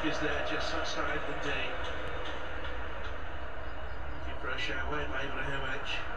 is there just outside the D. Looking for a shower, maybe on a how much.